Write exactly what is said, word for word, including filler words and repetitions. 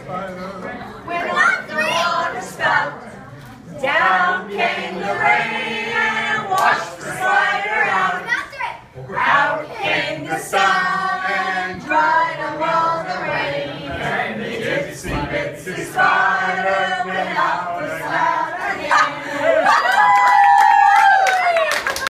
When up the water spout, down came the rain.